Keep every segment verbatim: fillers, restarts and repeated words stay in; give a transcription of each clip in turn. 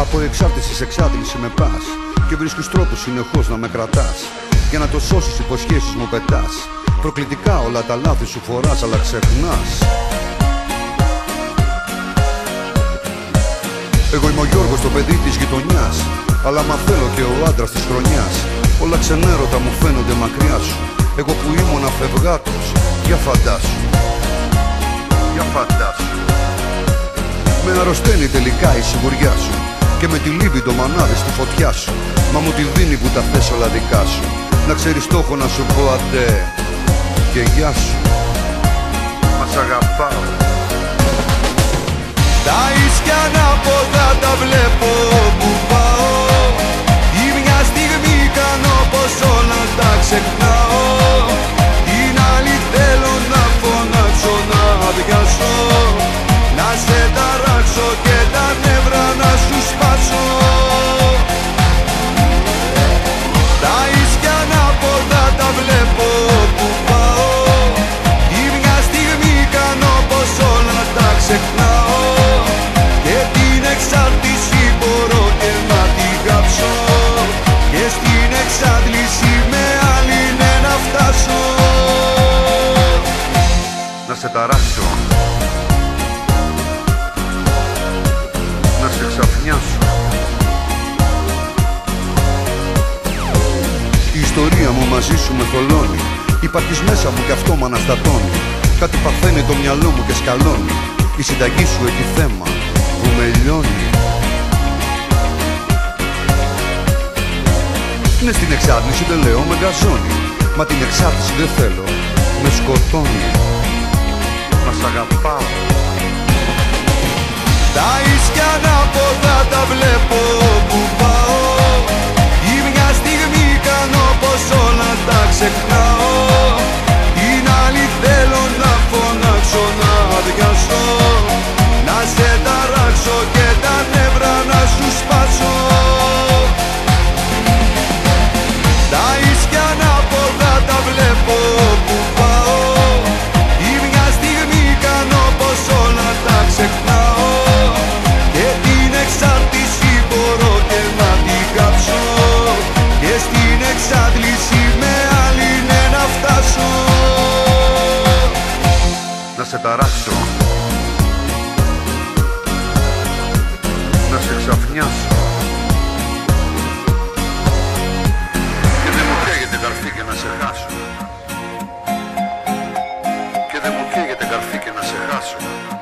Από εξάρτηση σε εξάντληση με πας και βρίσκεις τρόπους συνεχώς να με κρατάς. Για να το σώσεις υποσχέσεις μου πετάς. Προκλητικά όλα τα λάθη σου φοράς αλλά ξεχνάς. Εγώ είμαι ο Γιώργος, το παιδί της γειτονιάς, αλλά μα θέλω και ο άντρας της χρονιάς. Όλα ξενέρωτα μου φαίνονται μακριά σου. Εγώ που ήμουν αφευγάτος, για φαντάσου. Για φαντάσου. Με αρρωσταίνει τελικά η σιγουριά σου και με τη λύπη το μανάβι στη φωτιά σου. Μα μου τη δίνει που τα θες όλα δικά σου. Να ξέρεις το έχω να σου πω αντέ και γεια σου. Μα σ' αγαπάω. Τα ίσκια ανάποδα τα βλέπω που πάω. Ή μια στιγμή κάνω πως όλα τα ξεχνάω. Την άλλη θέλω να φωνάξω, να αδειάσω, να σε ταράξω και τα νεύρα να σου σπάσω. Τα ίσκια ανάποδα τα βλέπω που πάω. Ή μια στιγμή κάνω πως όλα τα ξεχνάω. Και την εξάρτηση μπορώ και να την κάψω. Και στην εξάντληση με άλλη ναι να φτάσω. Να σε ταράξω, να σε ξαφνιάσω. Η ιστορία μου μαζί σου με θολώνει. Υπάρχεις μέσα μου κι αυτό μ' αναστατώνει. Κάτι παθαίνει το μυαλό μου και σκαλώνει. Η συνταγή σου έχει θέμα που με λιώνει. Ναι, στην εξάρτηση δεν λέω με γκαζώνει. Μα την εξάρτηση δεν θέλω, με σκοτώνει. Μα σ' αγαπάω. Τα ίσκια ανάποδα τα βλέπω που πάω. Ή μια στιγμή κάνω πως όλα τα ξεχνάω. Την άλλη θέλω να φωνάξω, να αδειάσω, να σε ταράξω και τα νεύρα να σου σπάσω. Τα ίσκια ανάποδα τα βλέπω που πάω. Ή μια στιγμή κάνω πως όλα τα ξεχνάω. Και την εξάρτηση μπορώ και να την κάψω. Και στην εξάντληση με άλλη ναι να φτάσω. Να σε ταράξω, να σε ξαφνιάσω. Και δεν μου καίγεται καρφί και να σε χάσω. Και δεν μου καίγεται καρφί και να σε χάσω.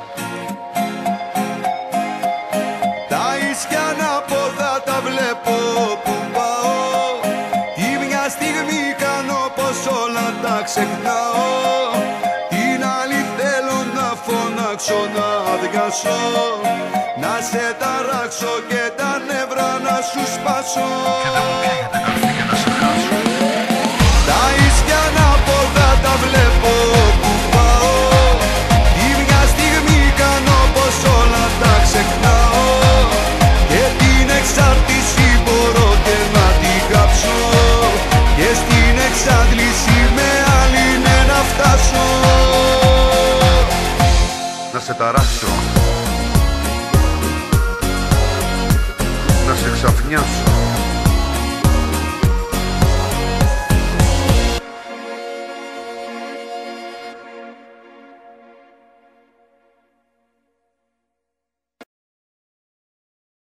Τα ίσκια ανάποδα τα βλέπω που πάω. Ή μια στιγμή κάνω πως όλα τα ξεχνάω. Την άλλη θέλω να φωνάξω, να αδειάσω, να σε ταράξω και τα νεύρα να σου σπάσω. Και δεν μου καίγεται καρφί και να σε χάσω. Τα ίσκια ανάποδα τα βλέπω που πάω. Ή μια στιγμή κάνω πως όλα τα ξεχνάω. Και την εξάρτηση μπορώ και να την κάψω. Και στην εξάντληση με άλλη ναι να φτάσω. Να σε ταράξω, να σε ξαφνιάσω.